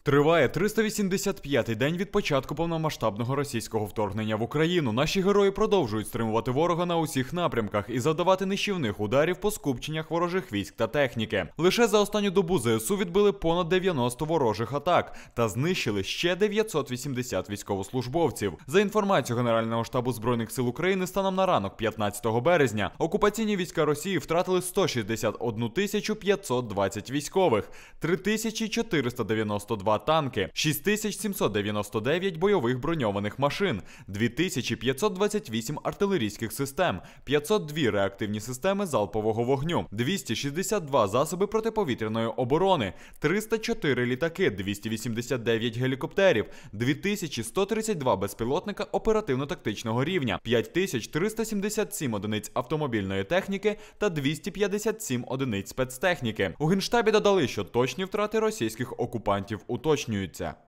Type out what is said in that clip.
Триває 385-й день від початку повномасштабного російського вторгнення в Україну. Наші герої продовжують стримувати ворога на усіх напрямках і завдавати нищівних ударів по скупченнях ворожих військ та техніки. Лише за останню добу ЗСУ відбили понад 90 ворожих атак та знищили ще 980 військовослужбовців. За інформацією Генерального штабу Збройних сил України, станом на ранок 15 березня окупаційні війська Росії втратили 161 520 військових, 3492 танки, 6799 бойових броньованих машин, 2528 артилерійських систем, 502 реактивні системи залпового вогню, 262 засоби протиповітряної оборони, 304 літаки, 289 гелікоптерів, 2132 безпілотника оперативно-тактичного рівня, 5377 одиниць автомобільної техніки та 257 одиниць спецтехніки. У Генштабі додали, що точні втрати російських окупантів уточнюються.